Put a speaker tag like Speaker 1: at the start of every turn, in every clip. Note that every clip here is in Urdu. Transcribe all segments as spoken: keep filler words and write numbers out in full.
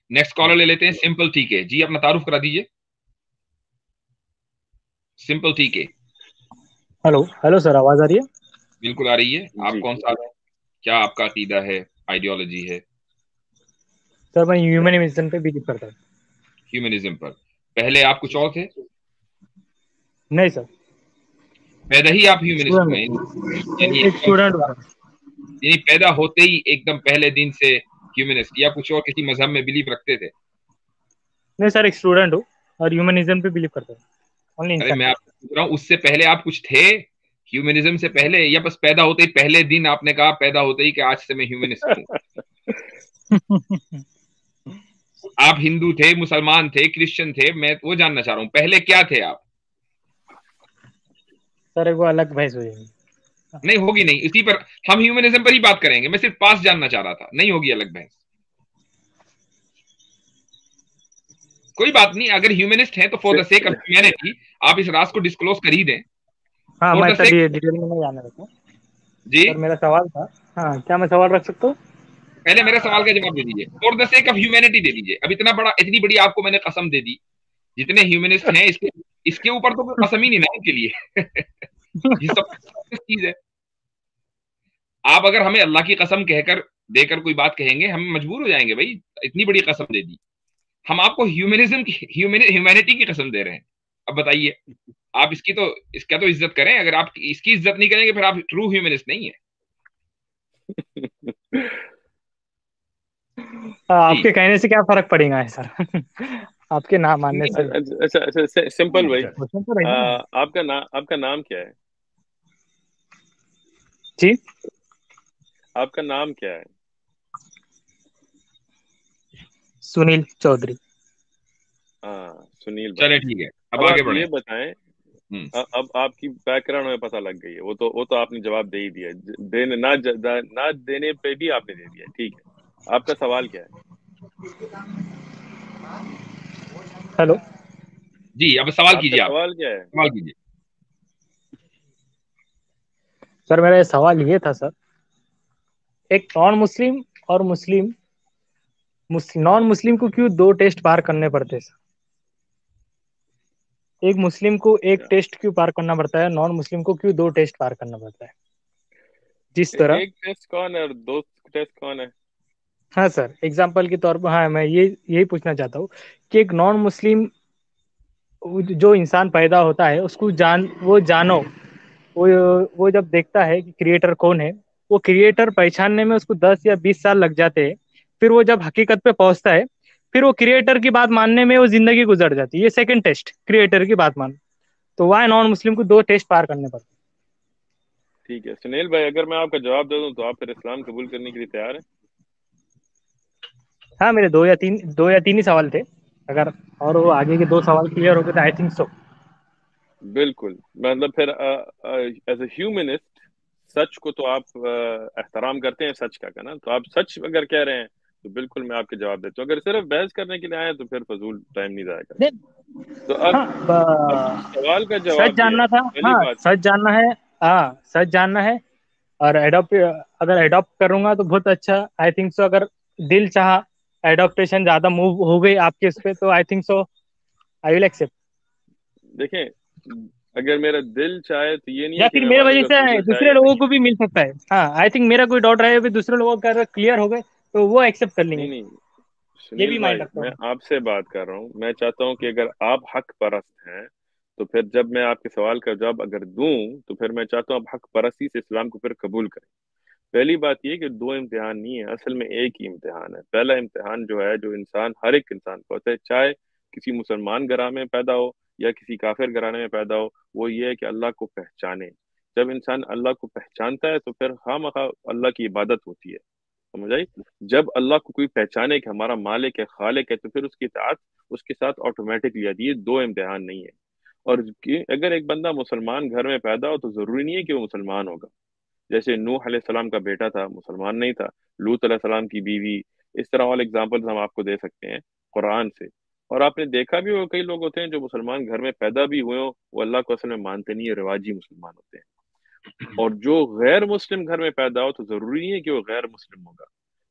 Speaker 1: نیکسٹ کالر لے لیتے ہیں سمپل ٹھیک ہے جی، اپنا تعارف کرا دیجیے. سمپل ٹھیک ہے.
Speaker 2: ہلو ہلو سر، آواز آ رہی ہے؟
Speaker 1: بالکل آ رہی ہے. آپ
Speaker 3: جی
Speaker 1: کون سا ہے، کیا آپ کا عقیدہ ہے، آئیڈیالوجی ہے؟
Speaker 2: سر میں ہیومنزم پہ بلیو کرتا ہوں.
Speaker 1: ہیومنزم پر. پہلے آپ کچھ اور تھے؟
Speaker 2: نہیں سر،
Speaker 1: پیدا ہی آپ ہیومنسٹ ہوئے ہیں؟ یعنی
Speaker 2: ایک اسٹوڈنٹ ہوں سر.
Speaker 1: یعنی پیدا ہوتے ہی ایک دم پہلے دن سے ہیومنسٹ، یا کچھ اور کسی مذہب میں بلیو رکھتے تھے؟
Speaker 2: نہیں سر، ایک اسٹوڈنٹ ہوں اور ہیومنزم پہ بلیو کرتا ہوں. اونلی
Speaker 1: ارے
Speaker 2: انسان
Speaker 1: میں
Speaker 2: پہ.
Speaker 1: آپ سے پوچھ رہا ہوں اس سے پہلے آپ کچھ تھے ہیومنزم سے پہلے، یا بس پیدا ہوتے ہی پہلے دن آپ نے کہا پیدا ہوتے ہی کہ آج سے میں ہیومنسٹ ہوں؟ آپ ہندو تھے، مسلمان تھے، کرسچن تھے، میں وہ جاننا چاہ رہا ہوں پہلے کیا تھے آپ؟
Speaker 2: سر وہ الگ بحث ہو جائے گی.
Speaker 1: نہیں ہوگی نہیں، اسی پر ہم ہیومنزم پر ہی بات کریں گے. میں صرف پاس جاننا چاہ رہا تھا، نہیں ہوگی الگ بحث. کوئی بات نہیں، اگر ہیومنسٹ ہیں تو for the sake of humanity آپ اس راز کو ڈسکلوز کر ہی دیں.
Speaker 2: ہاں
Speaker 1: فور
Speaker 2: میں
Speaker 1: دا
Speaker 2: اتنا
Speaker 1: سیک.
Speaker 2: ڈیٹیل میں نہیں جانا رہتا ہوں.
Speaker 1: جی
Speaker 2: سر میرا سوال تھا، ہاں کیا میں سوال رکھ سکتا ہوں؟
Speaker 1: پہلے میرے سوال کا جواب دے دیجیے. For the sake of humanity دے دیجیے. اب اتنا بڑا اتنی بڑی آپ کو میں نے قسم دے دی، جتنے ہیومنسٹ ہیں اس کے اس کے اوپر تو کوئی قسم ہی نہیں نا ان کے لیے. یہ سب چیز ہے. آپ اگر ہمیں اللہ کی قسم کہہ کر دے کر کوئی بات کہیں گے ہم مجبور ہو جائیں گے. بھائی اتنی بڑی قسم دے دی، ہم آپ کو ہیومنزم کی ہیومینٹی کی قسم دے رہے ہیں. اب بتائیے آپ اس کی تو اس کا تو عزت کریں. اگر آپ اس کی عزت نہیں کریں گے پھر آپ ٹرو ہیومنسٹ نہیں ہے.
Speaker 2: آپ
Speaker 1: جی
Speaker 2: کے کہنے سے کیا فرق پڑے گا سر؟ آپ کے نام ماننے سے
Speaker 3: اچھا اچھا سمپل بھائی،
Speaker 2: کوشچن تو رہے گا نا.
Speaker 3: آپ کا نام آپ کا نام کیا ہے؟
Speaker 2: جی
Speaker 3: آپ کا نام کیا ہے؟
Speaker 2: سنیل چودھری.
Speaker 3: ہاں سنیل بھائی.
Speaker 1: چلے ٹھیک ہے، اب
Speaker 3: اب
Speaker 1: آگے
Speaker 3: آپ
Speaker 1: بڑھیں.
Speaker 3: یہ بتائیں،
Speaker 1: ہوں
Speaker 3: اب آپ کی بیک گراؤنڈ میں پتہ لگ گئی ہے، وہ تو وہ تو آپ نے جواب دے ہی دیا. دینے نہ نہ دینے پہ بھی آپ نے دے دیا. ٹھیک ہے، آپ کا سوال کیا ہے؟
Speaker 2: ہیلو
Speaker 1: جی اب سوال
Speaker 3: آپ کا
Speaker 1: کیجیے. آپ
Speaker 3: سوال کیا ہے؟
Speaker 1: سوال کیجیے.
Speaker 2: سر میرا یہ سوال یہ تھا سر، ایک نان مسلم اور مسلم نان مسلم کو کیوں دو ٹیسٹ پار کرنے پڑتے سر؟ ایک مسلم کو ایک ٹیسٹ کیوں پار کرنا پڑتا ہے، نان مسلم کو کیوں دو ٹیسٹ پار کرنا پڑتا ہے؟ جس طرح
Speaker 3: ایک ٹیسٹ کون ہے اور دو ٹیسٹ کون ہے؟
Speaker 2: ہاں سر ایگزامپل کے طور پر، ہاں میں یہ یہی پوچھنا چاہتا ہوں کہ ایک نان مسلم جو انسان پیدا ہوتا ہے اس کو جان وہ جانو وہ وہ جب دیکھتا ہے کہ کریٹر کون ہے، وہ کریٹر پہچاننے میں اس کو دس یا بیس سال لگ جاتے ہیں. پھر وہ جب حقیقت پہ پہنچتا ہے پھر وہ کریٹر کی بات ماننے میں وہ زندگی گزر جاتی ہے. یہ سیکنڈ ٹیسٹ کریٹر کی بات مان. تو وہاں نان مسلم کو دو ٹیسٹ پار کرنے پڑتے.
Speaker 3: ٹھیک ہے سنیل بھائی، اگر میں آپ کا جواب دے دوں تو آپ پھر اسلام قبول کرنے کے لیے تیار ہیں؟
Speaker 2: ہاں میرے دو یا تین دو یا تین ہی سوال تھے، اگر اور وہ آگے کے دو سوال کلیئر ہو گئے تو آئی تھنک سو.
Speaker 3: بالکل، مطلب پھر ایز اے ہیومنسٹ سچ کو تو آپ احترام کرتے ہیں سچ کا نا، تو آپ سچ اگر کہہ رہے ہیں تو بالکل میں آپ کے جواب دیتا ہوں. اگر صرف بحث کرنے کے لیے آئے تو پھر فضول ٹائم نہیں ضائع کرنا. تو اب
Speaker 2: ہاں
Speaker 3: اب
Speaker 2: ب-
Speaker 3: سوال کا
Speaker 2: سچ
Speaker 3: جواب یہ
Speaker 2: جاننا
Speaker 3: ہے،
Speaker 2: تھا.
Speaker 3: پہلی
Speaker 2: ہاں
Speaker 3: بات.
Speaker 2: سچ جاننا ہے. ہاں سچ جاننا ہے اور ایڈاپٹ اگر ایڈاپٹ کروں گا تو بہت اچھا. آئی تھنک سو اگر دل چاہا ایڈاپٹیشن زیادہ موو ہو گئی آپ کے اس پہ تو I think so I will accept.
Speaker 3: دیکھیں اگر میرا دل چاہے تو یہ نہیں
Speaker 2: یا
Speaker 3: ہے کہ
Speaker 2: پھر
Speaker 3: میں
Speaker 2: میرے
Speaker 3: مانوں
Speaker 2: وجہ
Speaker 3: گا
Speaker 2: سے
Speaker 3: فیوچر چاہے
Speaker 2: دوسرے
Speaker 3: یا
Speaker 2: لوگوں
Speaker 3: نہیں.
Speaker 2: کو بھی مل سکتا ہے. ہاں آئی تھنک میرا کوئی ڈاؤٹ رہے دوسرے لوگوں کا کلیئر ہو گئے تو وہ ایکسپٹ کر لیں گے.
Speaker 3: نہیں نہیں
Speaker 2: یہ
Speaker 3: سنیل
Speaker 2: بھی مائنڈ
Speaker 3: بھائی،
Speaker 2: رکھتا
Speaker 3: میں
Speaker 2: ہوں.
Speaker 3: آپ سے بات کر رہا ہوں. میں چاہتا ہوں کہ اگر آپ حق پرست ہیں تو پھر جب میں آپ کے سوال کا جواب اگر دوں تو پھر میں چاہتا ہوں آپ حق پرستی سے اسلام کو پھر قبول کریں. پہلی بات یہ کہ دو امتحان نہیں ہے، اصل میں ایک ہی امتحان ہے. پہلا امتحان جو ہے جو انسان ہر ایک انسان کو ہوتا ہے، چاہے کسی مسلمان گھرانے میں پیدا ہو یا کسی کافر گھرانے میں پیدا ہو، وہ یہ ہے کہ اللہ کو پہچانے. جب انسان اللہ کو پہچانتا ہے تو پھر خواہ اللہ کی عبادت ہوتی ہے. سمجھ آئی؟ جب اللہ کو کوئی پہچانے کہ ہمارا مالک ہے، خالق ہے، تو پھر اس کی اطاعت اس کے ساتھ آٹومیٹکلی آتی ہے. دو امتحان نہیں ہے. اور اگر ایک بندہ مسلمان گھر میں پیدا ہو تو ضروری نہیں ہے کہ وہ مسلمان ہوگا. جیسے نوح علیہ السلام کا بیٹا تھا، مسلمان نہیں تھا. لوط علیہ السلام کی بیوی، اس طرح اور ایگزامپلز ہم آپ کو دے سکتے ہیں قرآن سے. اور آپ نے دیکھا بھی ہو کئی لوگ ہوتے ہیں جو مسلمان گھر میں پیدا بھی ہوئے ہوں، وہ اللہ کو اصل میں مانتے نہیں ہیں، رواجی مسلمان ہوتے ہیں. اور جو غیر مسلم گھر میں پیدا ہو تو ضروری نہیں ہے کہ وہ غیر مسلم ہوگا.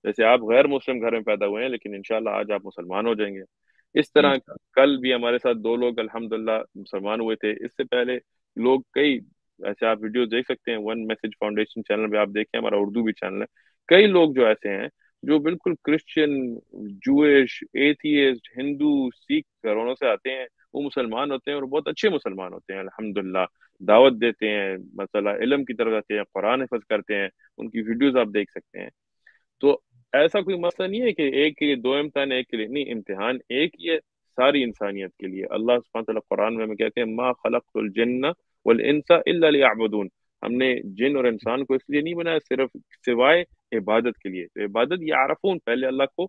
Speaker 3: جیسے آپ غیر مسلم گھر میں پیدا ہوئے ہیں لیکن انشاءاللہ آج آپ مسلمان ہو جائیں گے. اس طرح کل بھی ہمارے ساتھ دو لوگ الحمدللہ مسلمان ہوئے تھے. اس سے پہلے لوگ کئی ایسے آپ ویڈیو دیکھ سکتے ہیں, ون میسج فاؤنڈیشن چینل پہ آپ دیکھیں, ہمارا اردو بھی چینل ہے. کئی لوگ جو ایسے ہیں جو بالکل Christian, Jewish, atheist, Hindu, Sikh گھروں سے آتے ہیں, وہ مسلمان ہوتے ہیں اور بہت اچھے مسلمان ہوتے ہیں الحمدللہ. دعوت دیتے ہیں, مسئلہ علم کی طرف جاتے ہیں, قرآن حفظ کرتے ہیں, ان کی ویڈیوز آپ دیکھ سکتے ہیں. تو ایسا کوئی مسئلہ نہیں ہے کہ ایک کے لیے دو امتحان, ایک کے لیے نہیں, امتحان ایک ہی ہے ساری انسانیت کے لیے. اللہ سبحانہ وتعالی قرآن میں ہمیں کہتے ہیں ما خلقت الجن والانس الا لیعبدون, ہم نے جن اور انسان کو اس لیے نہیں بنایا صرف سوائے عبادت کے لیے. تو عبادت یعرفون, پہلے اللہ کو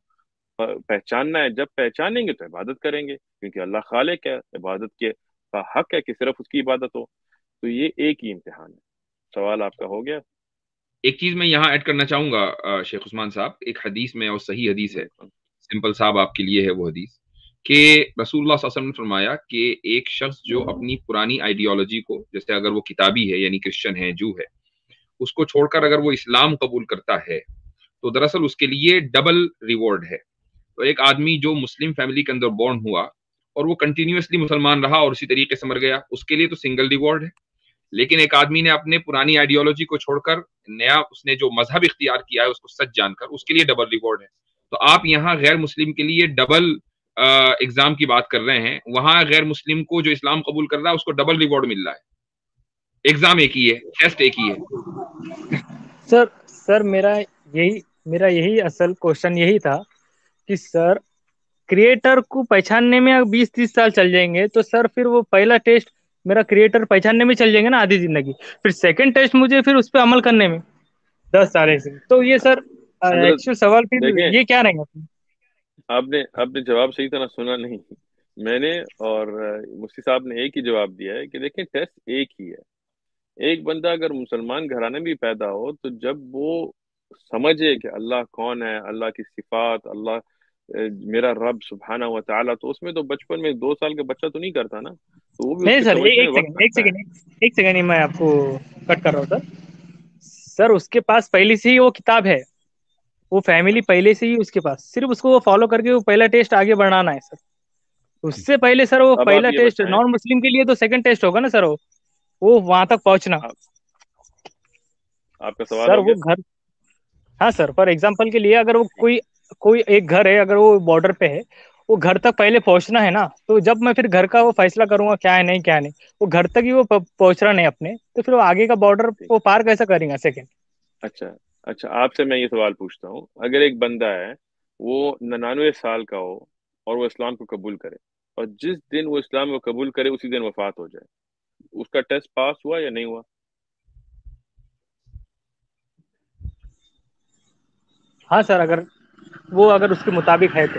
Speaker 3: پہچاننا ہے, جب پہچانیں گے تو عبادت کریں گے, کیونکہ اللہ خالق ہے, عبادت کے کا حق ہے کہ صرف اس کی عبادت ہو. تو یہ ایک ہی امتحان ہے. سوال آپ کا ہو گیا.
Speaker 1: ایک چیز میں یہاں ایڈ کرنا چاہوں گا شیخ عثمان صاحب, ایک حدیث میں, اور صحیح حدیث ہے, سمپل صاحب آپ کے لیے ہے وہ حدیث, کہ رسول اللہ صلی اللہ علیہ وسلم نے فرمایا کہ ایک شخص جو اپنی پرانی آئیڈیالوجی کو, جیسے اگر وہ کتابی ہے یعنی کرسچن ہے, جو ہے, اس کو چھوڑ کر اگر وہ اسلام قبول کرتا ہے تو دراصل اس کے لیے ڈبل ریوارڈ ہے. تو ایک آدمی جو مسلم فیملی کے اندر بورن ہوا اور وہ کنٹینیوسلی مسلمان رہا اور اسی طریقے سے مر گیا, اس کے لیے تو سنگل ریوارڈ ہے. لیکن ایک آدمی نے اپنے پرانی آئیڈیالوجی کو چھوڑ کر نیا اس نے جو مذہب اختیار کیا ہے اس کو سچ جان کر, اس کے لیے ڈبل ریوارڈ ہے. تو آپ یہاں غیر مسلم کے لیے ڈبل ایگزام کی بات کر رہے ہیں, وہاں غیر مسلم کو جو اسلام قبول کر رہا ہے اس کو ڈبل ریوارڈ مل رہا ہے. ایگزام ایک ہی ہے, ٹیسٹ ایک ہی ہے.
Speaker 2: سر سر میرا یہی میرا یہی اصل کوشچن یہی تھا کہ سر کریٹر کو پہچاننے میں بیس تیس سال چل جائیں گے تو سر پھر وہ پہلا ٹیسٹ میرا کریٹر پہچاننے میں چل جائیں گے نا آدھی زندگی, پھر سیکنڈ ٹیسٹ مجھے پھر اس پہ عمل کرنے میں دس سال ایسے. تو یہ سر ایکچوئل سوال پھر
Speaker 3: دیکھیں,
Speaker 2: یہ کیا رہیں گا؟
Speaker 3: آپ نے آپ نے جواب صحیح طرح سنا نہیں. میں نے اور مفتی صاحب نے ایک ہی جواب دیا ہے کہ دیکھیں ٹیسٹ ایک ہی ہے. ایک بندہ اگر مسلمان گھرانے بھی پیدا ہو تو جب وہ سمجھے کہ اللہ کون ہے, اللہ کی صفات, اللہ میرا رب سبحانہ و تعالیٰ, تو اس میں تو بچپن میں دو سال کا بچہ تو نہیں کرتا نا, تو وہ بھی
Speaker 2: نہیں
Speaker 3: اس کے
Speaker 2: سر,
Speaker 3: سمجھنے
Speaker 2: ایک
Speaker 3: میں وقت
Speaker 2: سیکنڈ ایک
Speaker 3: لگتا ہے.
Speaker 2: سیکنڈ ایک سیکنڈ میں آپ کو کٹ کر رہا ہوں سر. سر اس کے پاس پہلے سے ہی وہ کتاب ہے, وہ فیملی پہلے سے ہی اس کے پاس, صرف اس کو وہ فالو کر کے وہ پہلا ٹیسٹ آگے بڑھانا ہے سر. اس سے پہلے سر وہ
Speaker 3: اب آپ
Speaker 2: پہلا
Speaker 3: یہ
Speaker 2: ٹیسٹ
Speaker 3: بتائیں,
Speaker 2: نان مسلم کے لیے تو سیکنڈ ٹیسٹ ہوگا نا سر, وہ وہ وہاں تک پہنچنا.
Speaker 3: آپ کا سوال
Speaker 2: سر
Speaker 3: ہو
Speaker 2: وہ
Speaker 3: گیا.
Speaker 2: گھر, ہاں سر, فار ایگزامپل کے لیے اگر وہ کوئی کوئی ایک گھر ہے, اگر وہ بارڈر پہ ہے, وہ گھر تک پہلے پہنچنا ہے نا, تو جب میں پھر گھر کا وہ فیصلہ کروں گا کیا ہے نہیں کیا نہیں, وہ گھر تک ہی وہ پہنچ رہا نہیں اپنے, تو پھر وہ آگے کا بارڈر وہ پار کیسا کریں گا سیکنڈ.
Speaker 3: اچھا اچھا آپ سے میں یہ سوال پوچھتا ہوں, اگر ایک بندہ ہے وہ ننانوے سال کا ہو اور وہ اسلام کو قبول کرے, اور جس دن وہ اسلام کو قبول کرے اسی دن وفات ہو جائے, اس کا ٹیسٹ پاس ہوا یا نہیں ہوا؟
Speaker 2: ہاں سر, اگر وہ اگر اس کے مطابق ہے تو.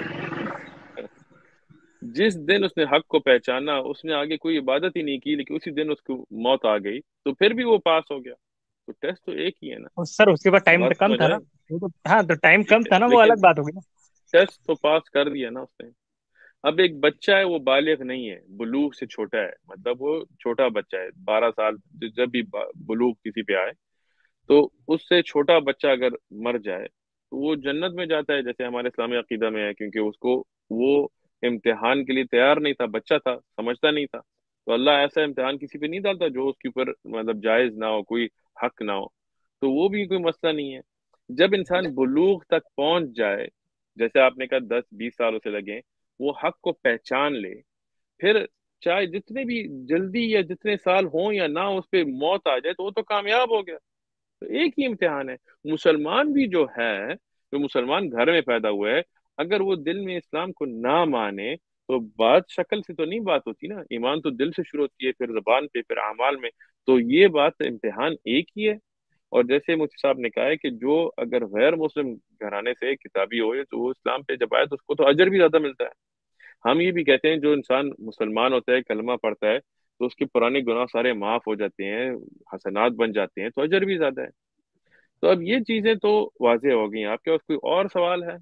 Speaker 3: جس دن اس نے حق کو پہچانا, اس نے آگے کوئی عبادت ہی نہیں کی, لیکن اسی دن اس کو موت آ گئی, تو پھر بھی وہ پاس ہو گیا. تو ٹیسٹ تو ایک ہی ہے نا
Speaker 2: سر اس کے بعد ٹائم
Speaker 3: بات,
Speaker 2: کم
Speaker 3: سمجھ
Speaker 2: تھا نا.
Speaker 3: آئے؟
Speaker 2: ہاں تو ٹائم کم تھا نا, وہ
Speaker 3: لیکن
Speaker 2: الگ بات ہوگی نا.
Speaker 3: ٹیسٹ تو پاس کر دیا نا اس نے. اب ایک بچہ ہے, وہ بالغ نہیں ہے, بلوغ سے چھوٹا ہے, مطلب وہ چھوٹا بچہ ہے, بارہ سال جب بھی بلوغ کسی پہ آئے, تو اس سے چھوٹا بچہ اگر مر جائے تو وہ جنت میں جاتا ہے, جیسے ہمارے اسلامی عقیدہ میں ہے, کیونکہ اس کو وہ امتحان کے لیے تیار نہیں تھا, بچہ تھا, سمجھتا نہیں تھا. تو اللہ ایسا امتحان کسی پہ نہیں ڈالتا جو اس کے اوپر مطلب جائز نہ ہو, کوئی حق نہ ہو. تو وہ بھی کوئی مسئلہ نہیں ہے. جب انسان بلوغ تک پہنچ جائے, جیسے آپ نے کہا دس بیس سالوں سے لگے, وہ حق کو پہچان لے, پھر چاہے جتنے بھی جلدی یا جتنے سال ہوں یا نہ, اس پہ موت آ جائے تو وہ تو کامیاب ہو گیا. تو ایک ہی امتحان ہے. مسلمان بھی جو ہے, جو مسلمان گھر میں پیدا ہوا ہے, اگر وہ دل میں اسلام کو نہ مانے تو بات شکل سے تو نہیں بات ہوتی نا, ایمان تو دل سے شروع ہوتی ہے, پھر زبان پہ, پھر اعمال میں. تو یہ بات امتحان ایک ہی ہے. اور جیسے مفتی صاحب نے کہا ہے کہ جو اگر غیر مسلم گھرانے سے کتابی ہو تو وہ اسلام پہ جب آئے تو اس کو تو اجر بھی زیادہ ملتا ہے. ہم یہ بھی کہتے ہیں جو انسان مسلمان ہوتا ہے, کلمہ پڑھتا ہے, تو اس کے پرانے گناہ سارے معاف ہو جاتے ہیں, حسنات بن جاتے ہیں, تو اجر بھی زیادہ ہے. تو اب یہ چیزیں تو واضح ہو گئی. آپ کے پاس کوئی اور سوال ہے؟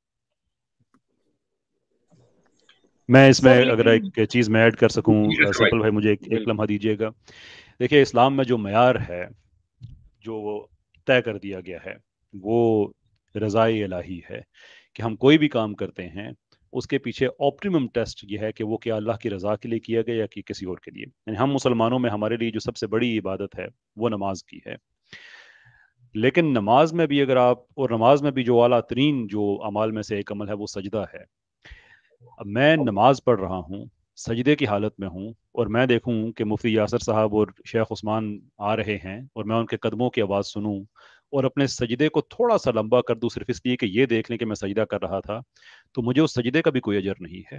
Speaker 4: میں اس میں اگر ایک چیز میں ایڈ کر سکوں, سمپل بھائی مجھے ایک ایک لمحہ دیجیے گا. دیکھیے اسلام میں جو معیار ہے جو وہ طے کر دیا گیا ہے, وہ رضائے الہی ہے کہ ہم کوئی بھی کام کرتے ہیں اس کے پیچھے آپٹیمم ٹیسٹ یہ ہے کہ وہ کیا اللہ کی رضا کے لیے کیا گیا یا کہ کسی اور کے لیے. یعنی ہم مسلمانوں میں ہمارے لیے جو سب سے بڑی عبادت ہے وہ نماز کی ہے. لیکن نماز میں بھی اگر آپ اور نماز میں بھی جو اعلیٰ ترین جو اعمال میں سے ایک عمل ہے وہ سجدہ ہے. اب میں نماز پڑھ رہا ہوں، سجدے کی حالت میں ہوں، اور میں دیکھوں کہ مفتی یاسر صاحب اور شیخ عثمان آ رہے ہیں اور میں ان کے قدموں کی آواز سنوں اور اپنے سجدے کو تھوڑا سا لمبا کر دوں صرف اس لیے کہ یہ دیکھ لیں کہ میں سجدہ کر رہا تھا، تو مجھے اس سجدے کا بھی کوئی اجر نہیں ہے.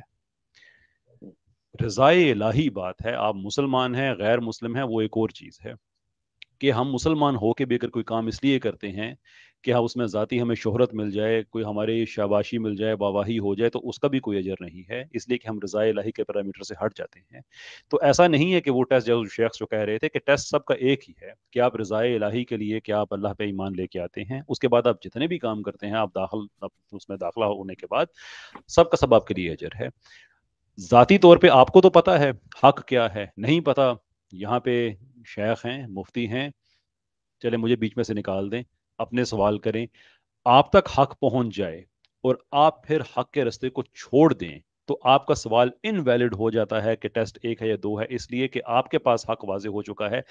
Speaker 4: رضائے الہی بات ہے. آپ مسلمان ہیں، غیر مسلم ہیں، وہ ایک اور چیز ہے کہ ہم مسلمان ہو کے بھی اگر کوئی کام اس لیے کرتے ہیں کہ ہم اس میں ذاتی ہمیں شہرت مل جائے، کوئی ہماری شاباشی مل جائے، واواہی ہو جائے، تو اس کا بھی کوئی اجر نہیں ہے، اس لیے کہ ہم رضائے الہی کے پیرامیٹر سے ہٹ جاتے ہیں. تو ایسا نہیں ہے کہ وہ ٹیسٹ جو شیخ جو کہہ رہے تھے کہ ٹیسٹ سب کا ایک ہی ہے کہ آپ رضائے الہی کے لیے کہ آپ اللہ پہ ایمان لے کے آتے ہیں، اس کے بعد آپ جتنے بھی کام کرتے ہیں آپ داخل اس میں داخلہ ہونے کے بعد سب کا سب آپ کے لیے اجر ہے. ذاتی طور پہ آپ کو تو پتا ہے حق کیا ہے، نہیں پتا یہاں پہ شیخ ہیں، مفتی ہیں، چلے مجھے بیچ میں سے نکال دیں، اپنے سوال کریں، آپ تک حق پہنچ جائے اور آپ پھر حق کے رستے کو چھوڑ دیں تو آپ کا سوال انویلڈ ہو جاتا ہے کہ ٹیسٹ ایک ہے یا دو ہے، اس لیے کہ آپ کے پاس حق واضح ہو چکا ہے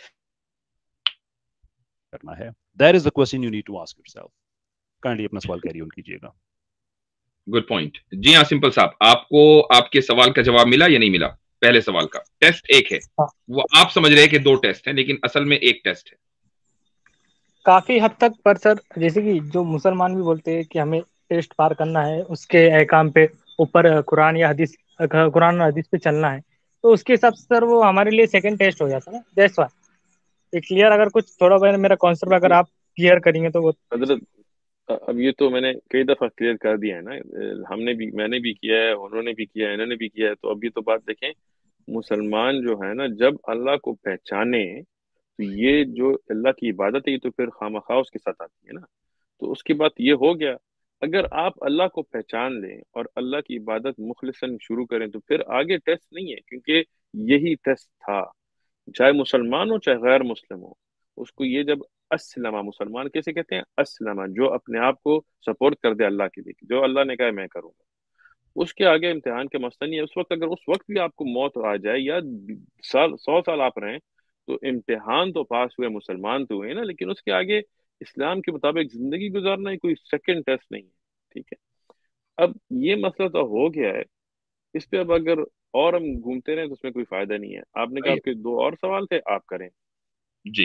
Speaker 4: کرنا ہے. That is the question you need to ask yourself. Kindly اپنا سوال کیری آن کیجیے گا.
Speaker 1: Good point. جی ہاں سمپل صاحب، آپ کو آپ کے سوال کا جواب ملا یا نہیں ملا؟ پہلے سوال کا ٹیسٹ ایک ہے، وہ آپ سمجھ رہے ہیں کہ دو ٹیسٹ ہیں، لیکن اصل میں ایک ٹیسٹ ہے.
Speaker 2: کافی حد تک. پر سر جیسے کہ جو مسلمان بھی بولتے ہیں کہ ہمیں ٹیسٹ پار کرنا ہے، اس کے احکام پہ اوپر قرآن یا حدیث قرآن اور حدیث پہ چلنا ہے، تو اس کے حساب سے سر وہ ہمارے لیے سیکنڈ ٹیسٹ ہو جاتا ہے نا. That's why clear. اگر کچھ تھوڑا بہت میرا کانسیپٹ اگر آپ کلیئر کریں گے تو وہ
Speaker 3: حضرت اب یہ تو میں نے کئی دفعہ کلیئر کر دیا ہے نا، ہم نے بھی، میں نے بھی کیا ہے، انہوں نے بھی کیا ہے، انہوں نے بھی کیا ہے. تو اب یہ تو بات دیکھیں، مسلمان جو ہے نا جب اللہ کو پہچانے تو یہ جو اللہ کی عبادت ہے یہ تو پھر خامخواہ اس کے ساتھ آتی ہے نا. تو اس کی بات یہ ہو گیا، اگر آپ اللہ کو پہچان لیں اور اللہ کی عبادت مخلصاً شروع کریں تو پھر آگے ٹیسٹ نہیں ہے، کیونکہ یہی ٹیسٹ تھا. چاہے مسلمان ہو چاہے غیر مسلم ہو، اس کو یہ جب اسلمہ، مسلمان کیسے کہتے ہیں؟ اسلمہ، جو اپنے آپ کو سپورٹ کر دے اللہ کے لیے، جو اللہ نے کہا ہے میں کروں گا. اس کے آگے امتحان کا مسئلہ نہیں ہے. اس وقت اگر اس وقت بھی آپ کو موت آ جائے یا سال سو سال آپ رہیں تو امتحان تو پاس ہوئے، مسلمان تو ہوئے نا، لیکن اس کے آگے اسلام کے مطابق زندگی گزارنا ہے، کوئی سیکنڈ ٹیسٹ نہیں ہے. ٹھیک ہے، اب یہ مسئلہ تو ہو گیا ہے، اس پہ اب اگر اور ہم گھومتے رہیں تو اس میں کوئی فائدہ نہیں ہے. آپ نے کہا آپ کے دو اور سوال تھے، آپ کریں.
Speaker 1: جی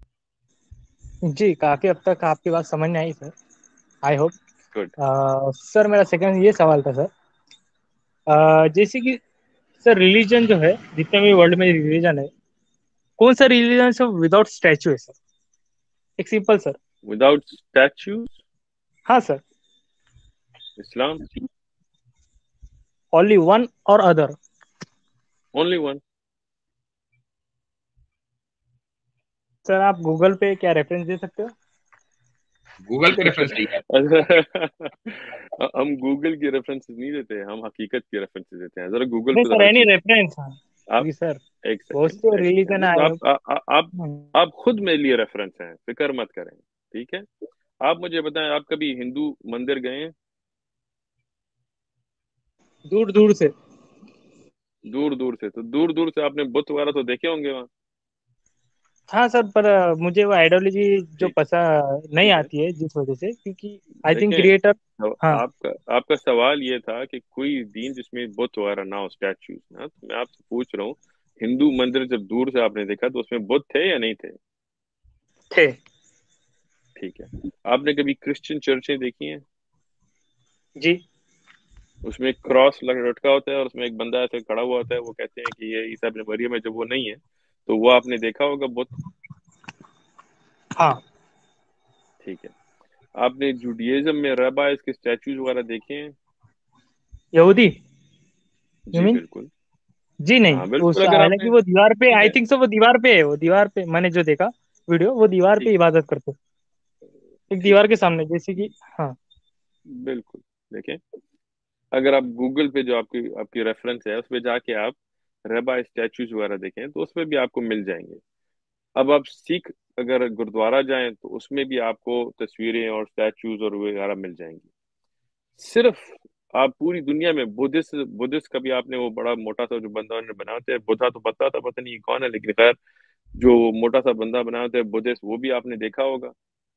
Speaker 2: جی کافی حد تک آپ کی بات سمجھ میں آئی سر، آئی ہوپ.
Speaker 3: گڈ.
Speaker 2: سر میرا سیکنڈ یہ سوال تھا سر، جیسے کہ سر ریلیجن جو ہے، جتنے بھی ورلڈ میں ریلیجن ہے، کون سا ریلیجن وداؤٹ اسٹیچو ہے سر؟ ایک سمپل سر.
Speaker 3: Without statue?
Speaker 2: ہاں سر.
Speaker 3: اسلام.
Speaker 2: اونلی ون اور ادر؟
Speaker 3: Only one.
Speaker 2: سر آپ گوگل پہ کیا ریفرنس دے سکتے ہو؟
Speaker 1: گوگل پہ ریفرنس نہیں ہے.
Speaker 3: ہم گوگل کی ریفرنس نہیں دیتے، ہم حقیقت کی ریفرنس دیتے ہیں. ذرا گوگل
Speaker 2: نہیں
Speaker 3: پہ
Speaker 2: سر،
Speaker 3: ذرا
Speaker 2: اینی
Speaker 3: چیز
Speaker 2: ریفرنس.
Speaker 3: آپ
Speaker 2: جی سر،
Speaker 3: ایک
Speaker 2: بہت
Speaker 3: سیکنڈ
Speaker 2: سے
Speaker 3: ایک
Speaker 2: ریلیجن
Speaker 3: سیکنڈ
Speaker 2: آئے.
Speaker 3: آپ آپ آپ آپ خود میرے لیے ریفرنس ہیں، فکر مت کریں. ٹھیک ہے، آپ مجھے بتائیں، آپ کبھی ہندو مندر گئے ہیں؟
Speaker 2: دور دور سے.
Speaker 3: دور دور سے تو دور دور سے آپ نے بت وغیرہ تو دیکھے ہوں گے وہاں.
Speaker 2: ہاں سر، پر مجھے وہ آئیڈیالوجی جو
Speaker 3: ٹھیک
Speaker 2: پسند نہیں
Speaker 3: ٹھیک ہے،
Speaker 2: آتی ہے جس وجہ سے، کیونکہ آئی تھنک
Speaker 3: دیکھیں
Speaker 2: کریٹر. ہاں
Speaker 3: آپ کا آپ کا سوال یہ تھا کہ کوئی دین جس میں بت وغیرہ نہ ہو، اسٹیچوز نا، تو میں آپ سے پوچھ رہا ہوں ہندو مندر جب دور سے آپ نے دیکھا تو اس میں بت تھے یا نہیں تھے؟
Speaker 2: تھے.
Speaker 3: ٹھیک ہے، آپ نے کبھی کرسچن چرچیں دیکھی ہیں؟
Speaker 2: جی.
Speaker 3: اس میں ایک کراس لٹکا ہوتا ہے اور اس میں ایک بندہ ایسے کھڑا ہوا ہوتا ہے، وہ کہتے ہیں کہ یہ عیسیٰ ابن مریم ہے. جب وہ نہیں ہے تو وہ آپ نے دیکھا ہوگا بت.
Speaker 2: ہاں.
Speaker 3: ٹھیک ہے، آپ نے جوڈیزم میں ربائز کے اسٹیچوز وغیرہ دیکھے ہیں؟
Speaker 2: یہودی یو
Speaker 3: جی
Speaker 2: مین؟
Speaker 3: بالکل.
Speaker 2: جی نہیں،
Speaker 3: ہاں بالکل،
Speaker 2: اس
Speaker 3: اگر آپ نے،
Speaker 2: حالانکہ وہ دیوار پہ،
Speaker 3: ٹھیک
Speaker 2: آئی
Speaker 3: ہے
Speaker 2: تھنک سو وہ دیوار پہ ہے، وہ دیوار پہ میں نے جو دیکھا ویڈیو، وہ دیوار پہ
Speaker 3: ٹھیک
Speaker 2: عبادت کرتے ایک
Speaker 3: ٹھیک
Speaker 2: دیوار
Speaker 3: ہے
Speaker 2: کے سامنے، جیسے کہ. ہاں
Speaker 3: بالکل. دیکھیں، اگر آپ گوگل پہ جو آپ کی آپ کی ریفرنس ہے اس پہ جا کے آپ ربا اسٹیچوز وغیرہ دیکھیں تو اس پہ بھی آپ کو مل جائیں گے. اب آپ سکھ اگر گردوارہ جائیں تو اس میں بھی آپ کو تصویریں اور اسٹیچوز اور وغیرہ مل جائیں گی. صرف آپ پوری دنیا میں بدھسٹ بدھسٹ کا بھی آپ نے وہ بڑا موٹا سا جو بندہ نے بناتے ہیں، بدھا تو پتا تھا پتہ نہیں کون ہے، لیکن خیر جو موٹا سا بندہ بناتے ہیں بدھسٹ، وہ بھی آپ نے دیکھا ہوگا.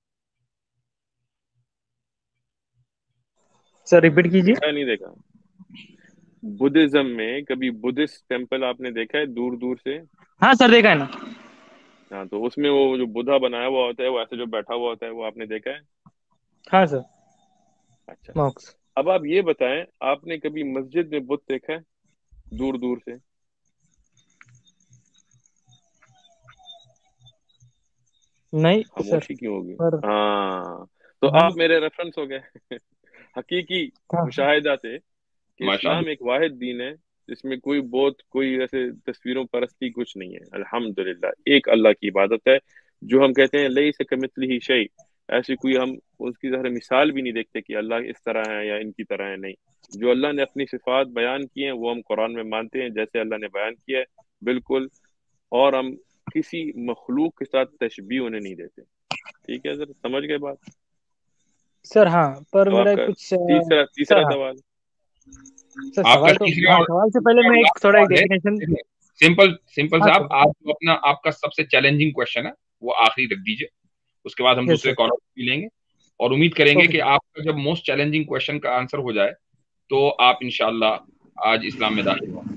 Speaker 2: سر ریپیٹ کیجیے.
Speaker 3: دیکھا نہیں دیکھا؟ بدھزم میں کبھی بدھسٹ ٹیمپل آپ نے دیکھا ہے دور دور سے؟
Speaker 2: ہاں سر دیکھا ہے نا.
Speaker 3: ہاں، تو اس میں وہ جو بدھا بنایا ہوا ہوتا ہے، وہ ایسے جو بیٹھا ہوا ہوتا ہے، وہ آپ نے دیکھا ہے؟
Speaker 2: ہاں سر.
Speaker 3: اچھا،
Speaker 2: موکس.
Speaker 3: اب آپ یہ بتائیں، آپ نے کبھی مسجد میں بت دیکھا ہے دور دور سے؟
Speaker 2: نہیں سر.
Speaker 3: خاموشی کیوں ہوگی؟
Speaker 2: پر
Speaker 3: ہاں، تو
Speaker 2: ہاں
Speaker 3: آپ میرے ریفرنس ہو گئے حقیقی
Speaker 2: ہاں
Speaker 3: مشاہدہ سے کہ
Speaker 1: ماشاء
Speaker 3: اسلام
Speaker 1: اللہ.
Speaker 3: ایک واحد دین ہے جس میں کوئی بہت کوئی ایسے تصویروں پرستی کچھ نہیں ہے. الحمدللہ ایک اللہ کی عبادت ہے، جو ہم کہتے ہیں لیس کمثلہ شیء، ایسی کوئی ہم اس کی ظاہر مثال بھی نہیں دیکھتے کہ اللہ اس طرح ہے یا ان کی طرح ہے. نہیں، جو اللہ نے اپنی صفات بیان کی ہیں وہ ہم قرآن میں مانتے ہیں جیسے اللہ نے بیان کیا ہے بالکل، اور ہم کسی مخلوق کے ساتھ تشبیہ انہیں نہیں دیتے. ٹھیک ہے سر، سمجھ گئے بات؟
Speaker 2: سر. ہاں پر
Speaker 3: اب آپ
Speaker 2: میرا
Speaker 3: کا
Speaker 2: کچھ
Speaker 3: تیسرا
Speaker 2: سر.
Speaker 3: تیسرا
Speaker 2: ہاں
Speaker 3: سوال.
Speaker 2: سر
Speaker 1: آپ کا
Speaker 2: سوال تو
Speaker 1: تیسرا
Speaker 2: ہاں
Speaker 1: اور
Speaker 2: سوال سے پہلے
Speaker 1: تیسرا اور
Speaker 2: میں ایک
Speaker 1: لاسٹ
Speaker 2: تھوڑا ایک
Speaker 1: سوال ہے.
Speaker 2: ڈیفینیشن.
Speaker 1: سمپل سمپل
Speaker 2: ہاں
Speaker 1: صاحب،
Speaker 2: سر.
Speaker 1: آپ جو اپنا آپ کا سب سے چیلنجنگ کوشچن ہے وہ آخری رکھ دیجیے، اس کے بعد ہم
Speaker 2: یس
Speaker 1: دوسرے
Speaker 2: سر.
Speaker 1: کالر بھی لیں گے، اور امید کریں گے
Speaker 2: اوکے
Speaker 1: کہ آپ کا جب موسٹ چیلنجنگ کوشچن کا آنسر ہو جائے تو آپ انشاءاللہ آج اسلام میں داخل ہوں.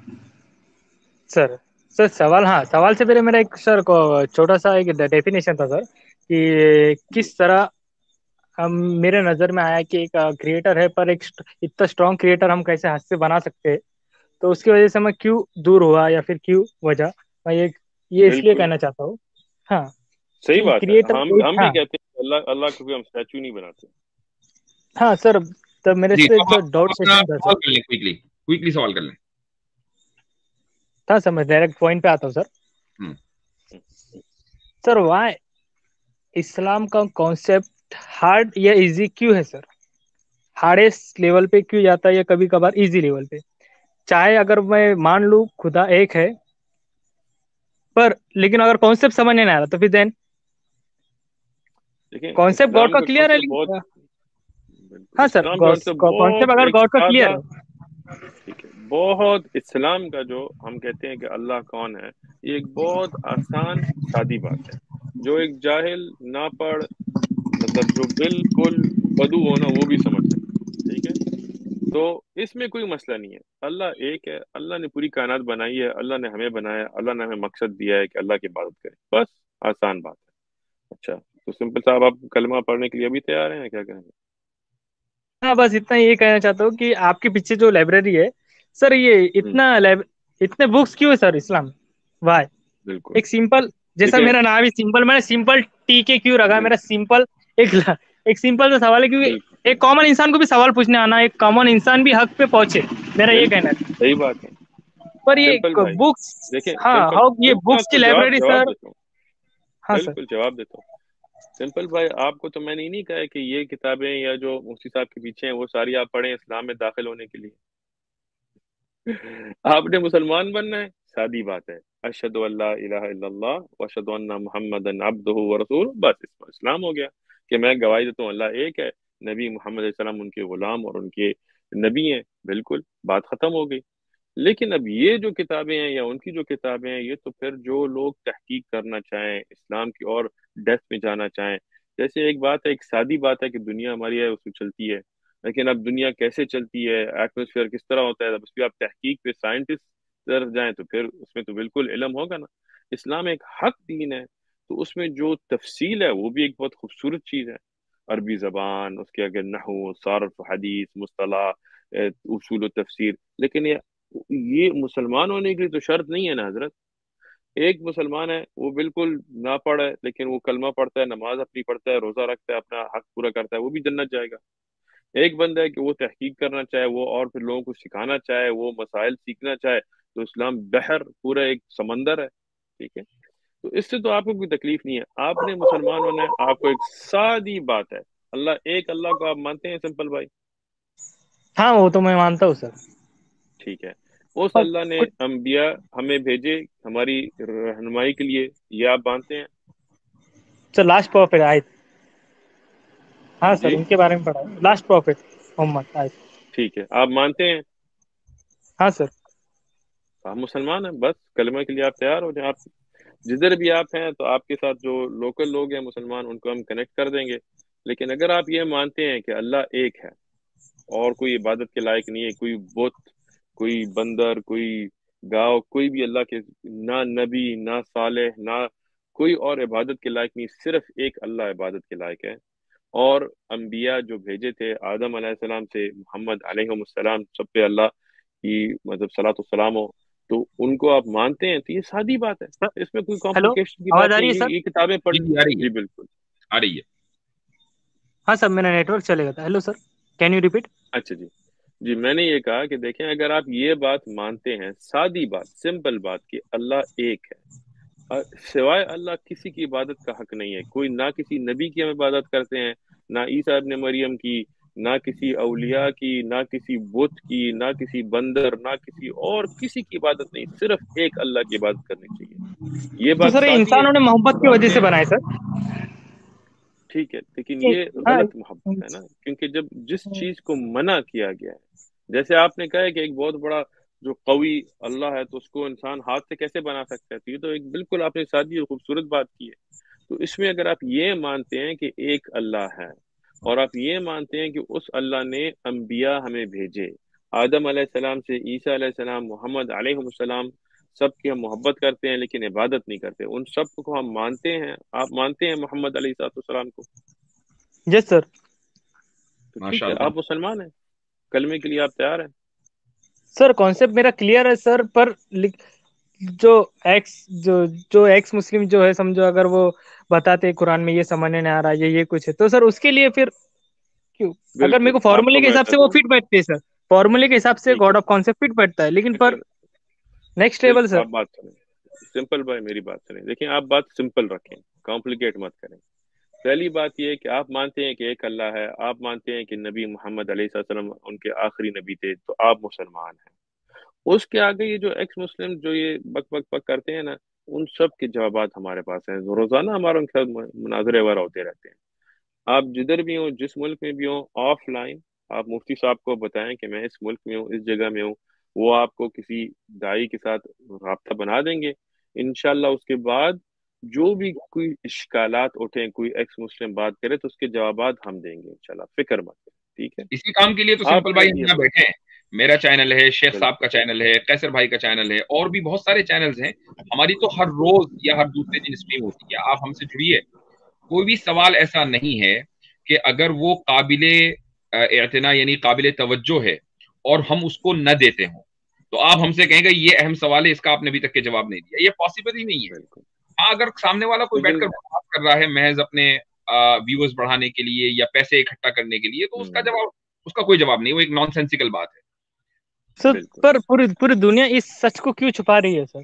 Speaker 2: سر. سر سوال، ہاں سوال سے پہلے میرا ایک سر کو چھوٹا سا ایک ڈیفینیشن تھا سر کہ
Speaker 3: جی
Speaker 2: کس طرح ہم میرے نظر میں آیا کہ ایک کریٹر ہے، پر ایک اتنا اسٹرانگ کریٹر ہم کیسے ہاتھ سے بنا سکتے ہیں، تو اس کی وجہ سے میں کیوں دور ہوا یا پھر کیوں وجہ، میں یہ یہ اس لیے
Speaker 3: بالکل
Speaker 2: کہنا چاہتا ہوں. ہاں
Speaker 3: صحیح
Speaker 2: کہ
Speaker 3: بات ہے.
Speaker 2: کریٹر
Speaker 3: ہم
Speaker 2: ایک.
Speaker 3: ہم بھی
Speaker 2: ہاں
Speaker 3: کہتے ہیں کہ اللہ اللہ کو بھی ہم اسٹیچو نہیں بناتے.
Speaker 2: ہاں سر. تو میرے
Speaker 1: جی،
Speaker 2: سے
Speaker 1: تو
Speaker 2: ایک
Speaker 1: آپ آپ
Speaker 2: ڈاؤٹ
Speaker 1: اپنا
Speaker 2: کوشچن تھا
Speaker 1: سوال
Speaker 2: سر.
Speaker 1: کر لیں، کوئکلی کوئکلی سوال کر لیں.
Speaker 2: تھا سر، میں ڈائریکٹ پوائنٹ پہ آتا ہوں سر.
Speaker 1: ہوں.
Speaker 2: سر وائی اسلام کا کانسیپٹ ہارڈ یا ایزی کیوں ہے سر؟ ہارڈیسٹ لیول پہ کیوں جاتا ہے یا کبھی کبھار ایزی لیول پہ؟ چاہے اگر میں مان لوں خدا ایک ہے، پر لیکن اگر کانسیپٹ سمجھ نہیں آ رہا تو پھر دین
Speaker 3: دیکھیں
Speaker 2: کانسیپٹ گاڈ
Speaker 3: اسلام
Speaker 2: کا
Speaker 3: کا
Speaker 2: کلیئر ہے.
Speaker 3: کانسیپٹ بہت
Speaker 2: لیکن
Speaker 3: بالکل
Speaker 2: ہاں سر
Speaker 3: اسلام کا کانسیپٹ
Speaker 2: کانسیپٹ
Speaker 3: بہت
Speaker 2: اگر
Speaker 3: ایک
Speaker 2: گاڈ کا کلیئر
Speaker 3: سادہ.
Speaker 2: ہے.
Speaker 3: ٹھیک ہے، بہت اسلام کا جو ہم کہتے ہیں کہ اللہ کون ہے، یہ ایک بہت آسان سادی بات ہے جو ایک جاہل نہ پڑھ، مطلب جو بالکل بدو ہونا وہ بھی سمجھ سکتا ہے. ٹھیک ہے، تو اس میں کوئی مسئلہ نہیں ہے. اللہ ایک ہے، اللہ نے پوری کائنات بنائی ہے، اللہ نے ہمیں بنایا ہے، اللہ نے ہمیں مقصد دیا ہے کہ اللہ کی عبادت کریں، بس آسان بات ہے. اچھا، تو سمپل صاحب آپ کلمہ پڑھنے کے لیے ابھی تیار ہیں، کیا کہیں گے؟
Speaker 2: ہاں بس اتنا یہ کہنا چاہتا ہوں کہ آپ کے پیچھے جو لائبریری ہے سر، یہ
Speaker 3: ہوں،
Speaker 2: اتنا اتنے بکس کیوں ہے سر اسلام؟ وائی؟
Speaker 3: بالکل.
Speaker 2: ایک سمپل، جیسا
Speaker 3: دیکھیں
Speaker 2: میرا نام ہی سمپل، میں نے سمپل ٹی کے کیوں رکھا؟ میرا
Speaker 3: بالکل
Speaker 2: سمپل ایک ایک سمپل سا سوال ہے کیونکہ
Speaker 3: بالکل
Speaker 2: ایک کامن انسان کو بھی سوال پوچھنے آنا، ایک کامن انسان بھی حق پہ پہنچے، میرا یہ
Speaker 3: بالکل
Speaker 2: کہنا ہے.
Speaker 3: صحیح بات ہے.
Speaker 2: پر یہ
Speaker 3: سمپل بھائی،
Speaker 2: بکس،
Speaker 3: دیکھیں
Speaker 2: ہاں
Speaker 3: سمپل
Speaker 2: ہاؤ یہ
Speaker 3: بالکل
Speaker 2: بکس
Speaker 3: آپ
Speaker 2: کی
Speaker 3: کو جواب
Speaker 2: لائبریری
Speaker 3: جواب
Speaker 2: سر.
Speaker 3: دیتا ہوں.
Speaker 2: ہاں سر.
Speaker 3: بالکل جواب دیتا ہوں. سمپل بھائی، آپ کو تو میں نے ہی نہیں کہا ہے کہ یہ کتابیں یا جو مفتی صاحب کے پیچھے ہیں وہ ساری آپ پڑھیں اسلام میں داخل ہونے کے لیے. آپ نے مسلمان بننا ہے، سادی بات ہے، اشہد ان لا الہ الا اللہ واشہد ان محمد عبدہ ورسولہ، بس اس پر اسلام ہو گیا کہ میں گواہی دیتا ہوں اللہ ایک ہے، نبی محمد علیہ السلام ان کے غلام اور ان کے نبی ہیں. بالکل بات ختم ہو گئی. لیکن اب یہ جو کتابیں ہیں یا ان کی جو کتابیں ہیں، یہ تو پھر جو لوگ تحقیق کرنا چاہیں اسلام کی اور ڈیپتھ میں جانا چاہیں، جیسے ایک بات ہے، ایک سادی بات ہے کہ دنیا ہماری ہے اس میں چلتی ہے، لیکن اب دنیا کیسے چلتی ہے، ایٹماسفیئر کس طرح ہوتا ہے، اب اس پہ آپ تحقیق پہ سائنٹسٹ طرف جائیں تو پھر اس میں تو بالکل علم ہوگا نا. اسلام ایک حق دین ہے، تو اس میں جو تفصیل ہے وہ بھی ایک بہت خوبصورت چیز ہے. عربی زبان، اس کے اگر نحو، صرف، حدیث، مصطلح، اصول و تفسیر. لیکن یہ یہ مسلمان ہونے کے لیے تو شرط نہیں ہے نا حضرت. ایک مسلمان ہے وہ بالکل نہ پڑھے لیکن وہ کلمہ پڑھتا ہے، نماز اپنی پڑھتا ہے، روزہ رکھتا ہے، اپنا حق پورا کرتا ہے، وہ بھی جنت جائے گا. ایک بندہ ہے کہ وہ تحقیق کرنا چاہے، وہ اور پھر لوگوں کو سکھانا چاہے، وہ مسائل سیکھنا چاہے، تو اسلام بحر، پورا ایک سمندر ہے. ٹھیک ہے، تو اس سے تو آپ کو کوئی تکلیف نہیں ہے. آپ نے مسلمان ہونا ہے، آپ کو ایک سادی بات ہے، اللہ ایک، اللہ کو آپ مانتے ہیں سمپل بھائی؟
Speaker 2: ہاں وہ تو میں مانتا ہوں سر.
Speaker 3: ٹھیک ہے، اس
Speaker 2: اور
Speaker 3: اللہ نے
Speaker 2: کچھ
Speaker 3: انبیاء ہمیں بھیجے ہماری رہنمائی کے لیے، یہ آپ مانتے ہیں؟
Speaker 2: سر لاسٹ پروفیٹ آیت، ہاں سر
Speaker 3: جی
Speaker 2: ان کے بارے میں پڑھا ہے، لاسٹ پروفیٹ محمد آیت.
Speaker 3: ٹھیک ہے، آپ مانتے ہیں؟
Speaker 2: ہاں سر.
Speaker 3: آپ مسلمان ہیں، بس کلمہ کے لیے آپ تیار ہو جائیں. آپ جدھر بھی آپ ہیں تو آپ کے ساتھ جو لوکل لوگ ہیں مسلمان ان کو ہم کنیکٹ کر دیں گے. لیکن اگر آپ یہ مانتے ہیں کہ اللہ ایک ہے اور کوئی عبادت کے لائق نہیں ہے، کوئی بت، کوئی بندر، کوئی گاؤ، کوئی بھی اللہ کے نہ نبی نہ صالح نہ کوئی اور عبادت کے لائق نہیں، صرف ایک اللہ عبادت کے لائق ہے. اور انبیاء جو بھیجے تھے آدم علیہ السلام سے محمد علیہ السلام، سب پہ اللہ کی مطلب صلاۃ والسلام ہو، تو ان کو آپ مانتے ہیں، تو یہ سادی بات ہے،
Speaker 2: سر
Speaker 3: اس میں کوئی
Speaker 2: ہیلو،
Speaker 3: کمپلیکیشن کی
Speaker 2: آواز
Speaker 3: بات
Speaker 2: آ رہی
Speaker 3: نہیں
Speaker 2: ہے
Speaker 3: ہے.
Speaker 2: سر؟
Speaker 3: یہ کتابیں پڑھ
Speaker 1: جی جی آ رہی
Speaker 3: جی
Speaker 1: ہے،
Speaker 3: بالکل.
Speaker 1: آ رہی ہے.
Speaker 2: ہاں سر میرا نیٹ ورک چلے گا تھا. Hello sir, can you repeat?
Speaker 3: اچھا جی جی میں نے یہ کہا کہ دیکھیں اگر آپ یہ بات مانتے ہیں، سادی بات، سمپل بات، کہ اللہ ایک ہے اور سوائے اللہ کسی کی عبادت کا حق نہیں ہے، کوئی نہ کسی نبی کی ہم عبادت کرتے ہیں، نہ عیسیٰ ابن مریم کی، نہ کسی اولیاء کی، نہ کسی بت کی، نہ کسی بندر، نہ کسی اور کسی کی عبادت نہیں، صرف ایک اللہ کی عبادت کرنی چاہیے. یہ
Speaker 2: تو
Speaker 3: بات
Speaker 2: سر
Speaker 3: سادی ہے.
Speaker 2: انسانوں نے محبت کی
Speaker 3: آپ
Speaker 2: وجہ
Speaker 3: نے
Speaker 2: سے بنائے سر.
Speaker 3: ٹھیک ہے، لیکن
Speaker 2: کہ-
Speaker 3: یہ
Speaker 2: ہاں
Speaker 3: غلط محبت ہے نا، کیونکہ جب جس چیز کو منع کیا گیا ہے، جیسے آپ نے کہا ہے کہ ایک بہت بڑا جو قوی اللہ ہے تو اس کو انسان ہاتھ سے کیسے بنا سکتا ہے، تو یہ تو ایک بالکل آپ نے سادی اور خوبصورت بات کی ہے. تو اس میں اگر آپ یہ مانتے ہیں کہ ایک اللہ ہے اور آپ یہ مانتے ہیں کہ اس اللہ نے انبیاء ہمیں بھیجے، آدم علیہ السلام سے عیسیٰ علیہ السلام، محمد علیہ السلام، سب کی ہم محبت کرتے ہیں لیکن عبادت نہیں کرتے، ان سب کو ہم مانتے ہیں. آپ مانتے ہیں محمد علیہ السلام کو؟
Speaker 2: یس سر.
Speaker 3: تو ٹھیک
Speaker 1: ماشاء
Speaker 3: ہے،
Speaker 1: اللہ.
Speaker 3: آپ مسلمان ہیں، کلمے کے لیے آپ تیار ہیں.
Speaker 2: سر کانسیپٹ میرا کلیئر ہے سر، پر لک- جو ایکس جو جو ایکس مسلم جو ہے سمجھو، اگر وہ بتاتے قرآن میں یہ سمجھنے نہیں آ رہا، یہ یہ کچھ ہے، تو سر اس کے لیے پھر کیوں؟ اگر میرے
Speaker 3: بالکل
Speaker 2: کو
Speaker 3: آپ
Speaker 2: فارمولے
Speaker 3: کو
Speaker 2: کے
Speaker 3: میں
Speaker 2: حساب سے وہ
Speaker 3: کہتا ہوں.
Speaker 2: فٹ بیٹھتے ہیں سر، فارمولے کے حساب سے
Speaker 3: ٹھیک ہے
Speaker 2: گاڈ آف کانسیپٹ فٹ بیٹھتا ہے، لیکن پر
Speaker 3: لیکن
Speaker 2: نیکسٹ
Speaker 3: دیکھ
Speaker 2: لیول سر.
Speaker 3: آپ بات سنیں، سمپل بھائی میری بات سنیں، دیکھیں آپ بات سمپل رکھیں، کمپلیکیٹ مت کریں. پہلی بات یہ ہے کہ آپ مانتے ہیں کہ ایک اللہ ہے، آپ مانتے ہیں کہ نبی محمد علیہ السلام ان کے آخری نبی تھے، تو آپ مسلمان ہیں. اس کے آگے یہ جو ایکس مسلم جو یہ بک بک بک کرتے ہیں نا، ان سب کے جوابات ہمارے پاس ہیں، روزانہ ہمارے ان کے ساتھ مناظرے وغیرہ ہوتے رہتے ہیں. آپ جدھر بھی ہوں، جس ملک میں بھی ہوں، آف لائن آپ مفتی صاحب کو بتائیں کہ میں اس ملک میں ہوں، اس جگہ میں ہوں، وہ آپ کو کسی دائی کے ساتھ رابطہ بنا دیں گے انشاءاللہ. اس کے بعد جو بھی کوئی اشکالات اٹھیں، کوئی ایکس مسلم بات کرے تو اس کے جوابات ہم دیں گے انشاءاللہ، فکر مت کریں. ٹھیک ہے،
Speaker 1: اسی کام کے لیے تو
Speaker 3: آپ
Speaker 1: سمپل بھائی
Speaker 3: بس
Speaker 1: ہم
Speaker 3: یہ
Speaker 1: یہاں بیٹھے ہیں. میرا چینل ہے، شیخ
Speaker 3: بالکل
Speaker 1: صاحب کا چینل ہے، قیصر بھائی کا چینل ہے، اور بھی بہت سارے چینلز ہیں. ہماری تو ہر روز یا ہر دوسرے دن اسٹریم ہوتی ہے. آپ ہم سے جڑیے. کوئی بھی سوال ایسا نہیں ہے کہ اگر وہ قابل اعتنا یعنی قابل توجہ ہے اور ہم اس کو نہ دیتے ہوں تو آپ ہم سے کہیں گے یہ اہم سوال ہے، اس کا آپ نے ابھی تک کے جواب نہیں دیا. یہ پاسبل ہی نہیں ہے.
Speaker 3: بالکل.
Speaker 1: ہاں اگر سامنے والا
Speaker 3: تو
Speaker 1: کوئی بیٹھ
Speaker 3: یہ
Speaker 1: کر بات کر رہا ہے محض اپنے ویورز بڑھانے کے لیے یا پیسے اکٹھا کرنے کے لیے، تو اس کا
Speaker 3: ہم،
Speaker 1: جواب اس کا کوئی جواب نہیں، وہ ایک نان سینسیکل بات ہے.
Speaker 2: سر
Speaker 3: بالکل.
Speaker 2: پر پوری پوری دنیا اس سچ کو کیوں چھپا رہی ہے سر؟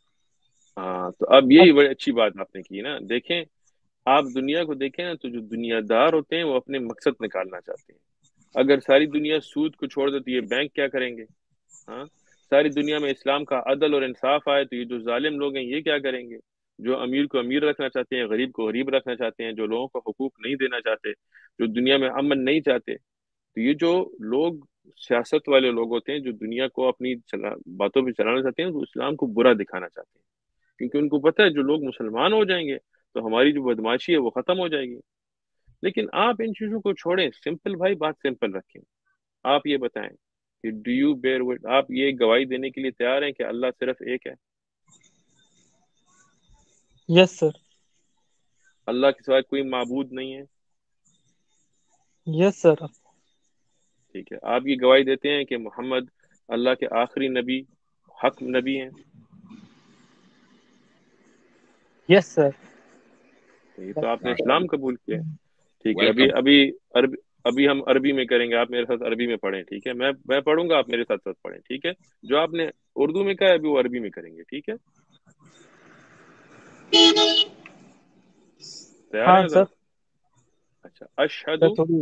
Speaker 3: ہاں تو اب یہی بڑی اچھی بات آپ نے کی نا. دیکھیں آپ دنیا کو دیکھیں نا، تو جو دنیا دار ہوتے ہیں وہ اپنے مقصد نکالنا چاہتے ہیں. اگر ساری دنیا سود کو چھوڑ دے تو یہ بینک کیا کریں گے؟ ہاں، ساری دنیا میں اسلام کا عدل اور انصاف آئے تو یہ جو ظالم لوگ ہیں یہ کیا کریں گے؟ جو امیر کو امیر رکھنا چاہتے ہیں، غریب کو غریب رکھنا چاہتے ہیں، جو لوگوں کو حقوق نہیں دینا چاہتے، جو دنیا میں امن نہیں چاہتے، تو یہ جو لوگ سیاست والے لوگ ہوتے ہیں جو دنیا کو اپنی چلا باتوں پہ چلانا چاہتے ہیں، تو اسلام کو برا دکھانا چاہتے ہیں، کیونکہ ان کو پتہ ہے جو لوگ مسلمان ہو جائیں گے تو ہماری جو بدماشی ہے وہ ختم ہو جائے گی. لیکن آپ ان چیزوں کو چھوڑیں، سمپل بھائی بات سمپل رکھیں. آپ یہ بتائیں کہ ڈو یو بیئر وٹ، آپ یہ گواہی دینے کے لیے تیار ہیں کہ اللہ صرف ایک ہے؟
Speaker 2: یس سر.
Speaker 3: اللہ کے سوا کوئی معبود نہیں ہے؟
Speaker 2: یس سر.
Speaker 3: ٹھیک ہے، آپ یہ گواہی دیتے ہیں کہ محمد اللہ کے آخری نبی، حق نبی ہیں؟
Speaker 2: یس سر.
Speaker 3: یہ تو آپ نے اسلام قبول کیا ہے. ٹھیک ہے، ابھی
Speaker 1: ویلکم.
Speaker 3: ابھی عربی ابھی ہم عربی میں کریں گے، آپ میرے ساتھ عربی میں پڑھیں. ٹھیک ہے، میں میں پڑھوں گا، آپ میرے ساتھ ساتھ پڑھیں. ٹھیک ہے، جو آپ نے اردو میں کہا ہے ابھی وہ عربی میں کریں گے. ٹھیک ہے، تیار
Speaker 2: ہاں
Speaker 3: ہیں
Speaker 2: سر.
Speaker 3: حضرات؟ اچھا، اشہد
Speaker 2: سر تھوڑی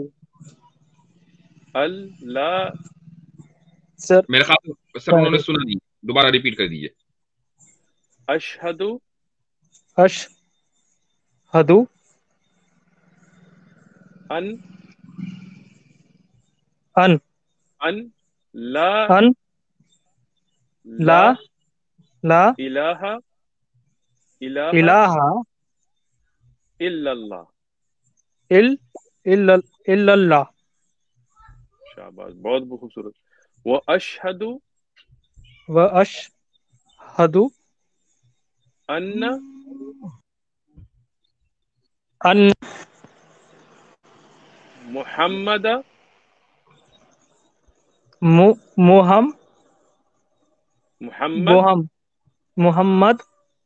Speaker 3: اللہ،
Speaker 2: سر
Speaker 1: میرے خیال سے سر انہوں نے سنا نہیں، دوبارہ ریپیٹ کر دیجیے.
Speaker 3: اشہد
Speaker 2: اشہد
Speaker 3: ان
Speaker 2: ان
Speaker 3: ان لا
Speaker 2: ان
Speaker 3: لا
Speaker 2: لا لا
Speaker 3: الہ الہ
Speaker 2: الہ
Speaker 3: الا اللہ.
Speaker 2: ال الا الا اللہ.
Speaker 3: شاباش، بہت بہت خوبصورت. واشہد
Speaker 2: و اشہد
Speaker 3: ان
Speaker 2: ان
Speaker 3: محمد
Speaker 2: محم
Speaker 3: محمد
Speaker 2: محم محمد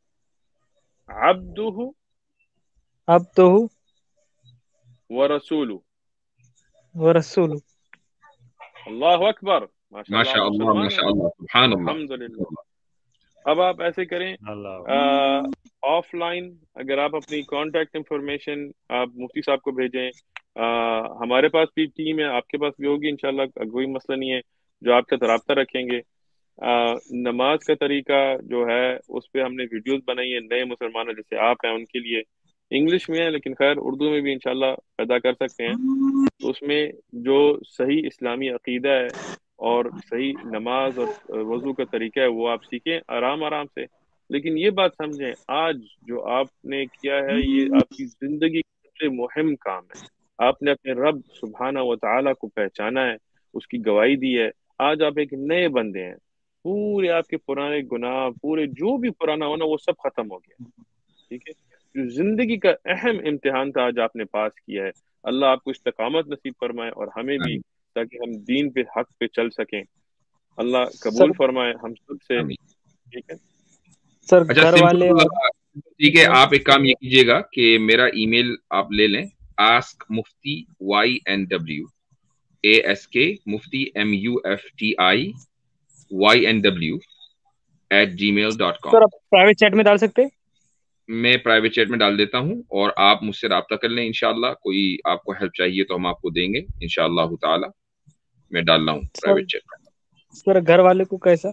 Speaker 3: عبدہ
Speaker 2: عبدہ
Speaker 3: ورسولہ.
Speaker 2: ورسولہ.
Speaker 3: اللہ اکبر، ماشاء اللہ
Speaker 1: ماشاء
Speaker 3: آپ
Speaker 1: اللہ
Speaker 3: مسلمان
Speaker 1: ماشاء
Speaker 3: ہیں.
Speaker 1: اللہ سبحان اللہ.
Speaker 3: الحمدللہ. اب آپ ایسے کریں،
Speaker 4: اللہ
Speaker 3: آف لائن اگر آپ اپنی کانٹیکٹ انفارمیشن آپ مفتی صاحب کو بھیجیں. آ, ہمارے پاس بھی ٹیم ہے، آپ کے پاس بھی ہوگی انشاءاللہ، کوئی مسئلہ نہیں ہے، جو آپ کا رابطہ رکھیں گے. آ, نماز کا طریقہ جو ہے اس پہ ہم نے ویڈیوز بنائی ہیں نئے مسلمانوں جیسے آپ ہیں ان کے لیے، انگلش میں ہے لیکن خیر اردو میں بھی انشاءاللہ پیدا کر سکتے ہیں. تو اس میں جو صحیح اسلامی عقیدہ ہے اور صحیح نماز اور وضو کا طریقہ ہے وہ آپ سیکھیں آرام آرام سے. لیکن یہ بات سمجھیں، آج جو آپ نے کیا ہے یہ آپ کی زندگی کا سب سے مہم کام ہے. آپ نے اپنے رب سبحانہ و تعالیٰ کو پہچانا ہے، اس کی گواہی دی ہے. آج آپ ایک نئے بندے ہیں، پورے آپ کے پرانے گناہ، پورے جو بھی پرانا ہونا وہ سب ختم ہو گیا. ٹھیک ہے، جو زندگی کا اہم امتحان تھا آج آپ نے پاس کیا ہے. اللہ آپ کو استقامت نصیب فرمائے اور ہمیں بھی، تاکہ ہم دین پہ حق پہ چل سکیں. اللہ قبول
Speaker 2: سر
Speaker 3: فرمائے ہم سب سے.
Speaker 1: آمین.
Speaker 3: ٹھیک ہے،
Speaker 2: سر
Speaker 1: اچھا
Speaker 2: گھر والے
Speaker 1: سمپل،
Speaker 2: اور
Speaker 1: ٹھیک ہے. آپ ایک کام یہ کیجیے گا کہ میرا ای میل آپ لے لیں، آسک مفتی Y N W A S K مفتی M U F T I Y N W at Gmail dot com.
Speaker 2: Sir آپ پرائیویٹ چیٹ میں ڈال سکتے ہیں؟
Speaker 1: میں پرائیویٹ چیٹ میں ڈال دیتا ہوں اور آپ مجھ سے رابطہ کر لیں. انشاءاللہ کوئی آپ کو ہیلپ چاہیے تو ہم آپ کو دیں گے انشاءاللہ تعالی. میں ڈال رہا ہوں
Speaker 2: سر
Speaker 1: پرائیویٹ چیٹ میں.
Speaker 2: سر گھر والے کو کیسا؟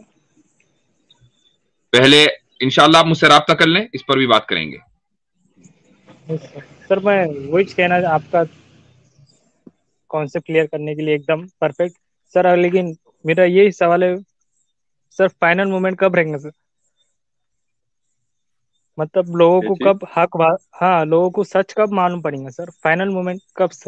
Speaker 1: پہلے انشاءاللہ آپ مجھ سے رابطہ کر لیں، اس پر بھی بات کریں گے.
Speaker 2: سر میں وہی کہنا آپ کا کانسیپٹ کلیئر کرنے کے لیے ایک دم پرفیکٹ سر. لیکن میرا یہی سوال ہے سر، فائنل مومنٹ کب رہیں گے سر؟ مطلب لوگوں
Speaker 3: یہ
Speaker 2: کو
Speaker 3: چیز
Speaker 2: کب حق وا... ہاں لوگوں کو سچ کب معلوم پڑیں گا سر؟ فائنل مومنٹ کب سر؟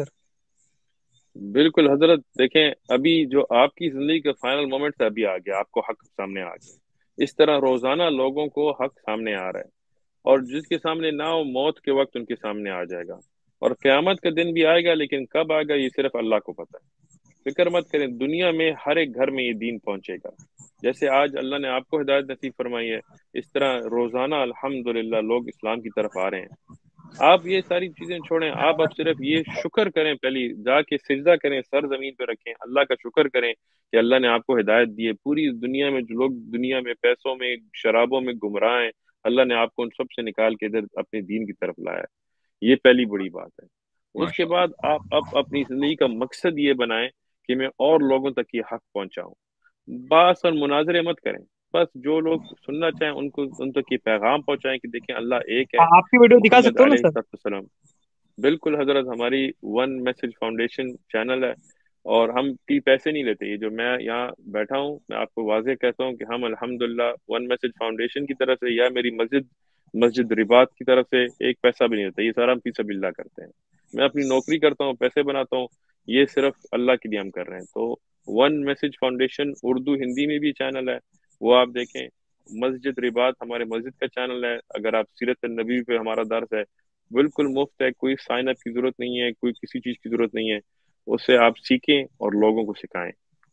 Speaker 3: بالکل حضرت، دیکھیں ابھی جو آپ کی زندگی کا فائنل مومنٹ ہے ابھی آ گیا، آپ کو حق سامنے آ گیا. اس طرح روزانہ لوگوں کو حق سامنے آ رہا ہے، اور جس کے سامنے نہ ہو موت کے وقت ان کے سامنے آ جائے گا. اور قیامت کا دن بھی آئے گا، لیکن کب آئے گا یہ صرف اللہ کو پتہ ہے. فکر مت کریں، دنیا میں ہر ایک گھر میں یہ دین پہنچے گا. جیسے آج اللہ نے آپ کو ہدایت نصیب فرمائی ہے، اس طرح روزانہ الحمدللہ لوگ اسلام کی طرف آ رہے ہیں. آپ یہ ساری چیزیں چھوڑیں، آپ اب صرف یہ شکر کریں، پہلی جا کے سجدہ کریں، سر زمین پہ رکھیں، اللہ کا شکر کریں کہ اللہ نے آپ کو ہدایت دی ہے. پوری دنیا میں جو لوگ دنیا میں پیسوں میں شرابوں میں گمراہ ہیں، اللہ نے آپ کو ان سب سے نکال کے ادھر اپنے دین کی طرف لایا ہے. یہ پہلی بڑی بات ہے. اس کے بعد آپ اب اپنی زندگی کا مقصد یہ بنائیں کہ میں اور لوگوں تک یہ حق پہنچاؤں. باس اور مناظرے مت کریں، بس جو لوگ سننا چاہیں ان کو ان تک یہ پیغام پہنچائیں کہ دیکھیں اللہ ایک ہے،
Speaker 2: آپ کی ویڈیو دکھا
Speaker 3: محمد
Speaker 2: سکتے ہو نا
Speaker 3: علیہ
Speaker 2: سر؟
Speaker 3: السلام. بالکل حضرت، ہماری ون میسج فاؤنڈیشن چینل ہے اور ہم کی پیسے نہیں لیتے. یہ جو میں یہاں بیٹھا ہوں میں آپ کو واضح کہتا ہوں کہ ہم الحمدللہ ون میسج فاؤنڈیشن کی طرف سے یا میری مسجد مسجد رباط کی طرف سے ایک پیسہ بھی نہیں ہوتا. یہ سارا ہم فی سبیل اللہ کرتے ہیں. میں اپنی نوکری کرتا ہوں، پیسے بناتا ہوں، یہ صرف اللہ کے لیے ہم کر رہے ہیں. تو one message foundation Urdu Hindi میں بھی چینل ہے، وہ آپ دیکھیں. مسجد رباط ہمارے مسجد کا چینل ہے. اگر آپ سیرت النبی پہ ہمارا درس ہے، بالکل مفت ہے، کوئی سائن اپ کی ضرورت نہیں ہے، کوئی کسی چیز کی ضرورت نہیں ہے. اس سے آپ سیکھیں اور لوگوں کو سکھائیں.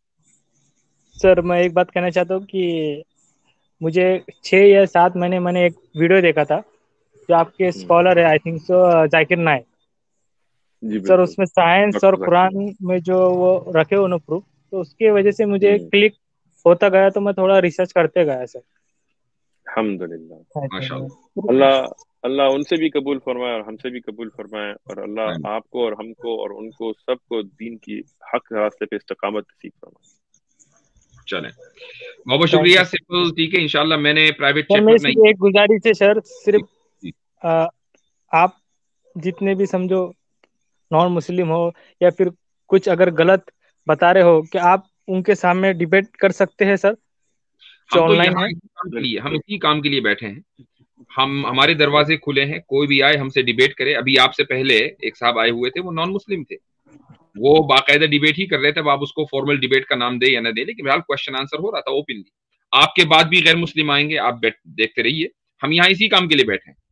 Speaker 2: سر میں ایک بات کہنا چاہتا ہوں کہ مجھے چھ یا سات مہینے میں نے ایک ویڈیو دیکھا تھا جو آپ کے اسکالر ہے، I think so Zakir Naik
Speaker 3: جی
Speaker 2: سر.
Speaker 3: بالکل،
Speaker 2: اس میں سائنس اور
Speaker 3: ڈاکٹر ذاکر
Speaker 2: قرآن
Speaker 3: نائک.
Speaker 2: میں جو وہ رکھے انہوں پروف، تو اس کی وجہ سے مجھے
Speaker 3: ہوں،
Speaker 2: کلک ہوتا گیا تو میں تھوڑا ریسرچ کرتے گیا سر.
Speaker 3: الحمدللہ.
Speaker 2: اللہ
Speaker 3: اللہ اللہ ان سے بھی قبول فرمائے اور ہم سے بھی قبول فرمائے، اور اللہ آپ کو اور ہم کو اور ان کو سب کو دین کی حق راستے پہ استقامت نصیب فرمائے.
Speaker 1: چلیں، بہت بہت شکریہ. سمپل، ٹھیک ہے. انشاءاللہ میں نے پرائیویٹ
Speaker 2: سر
Speaker 1: چیٹ میں
Speaker 2: میری
Speaker 1: اپنا
Speaker 2: صرف ایک گزارش ہے سر، صرف
Speaker 1: جی،
Speaker 2: آپ جتنے بھی سمجھو नॉन मुस्लिम हो या फिर कुछ अगर गलत बता रहे हो कि आप उनके सामने डिबेट कर सकते हैं सर, जो
Speaker 1: हम तो
Speaker 2: ऑनलाइन
Speaker 1: यहाँ
Speaker 2: है?
Speaker 1: इसी काम के लिए हम इसी काम के लिए बैठे हैं। हम हमारे दरवाजे खुले हैं, कोई भी आए हमसे डिबेट करे। अभी आपसे पहले एक साहब आए हुए थे, वो नॉन मुस्लिम थे, वो बाकायदा डिबेट ही कर रहे थे। अब आप उसको फॉर्मल डिबेट का नाम दे या ना दे, लेकिन फिलहाल क्वेश्चन आंसर हो रहा था ओपनली। आपके बाद भी गैर मुस्लिम आएंगे, आप देखते रहिए। हम यहाँ इसी काम के लिए बैठे हैं।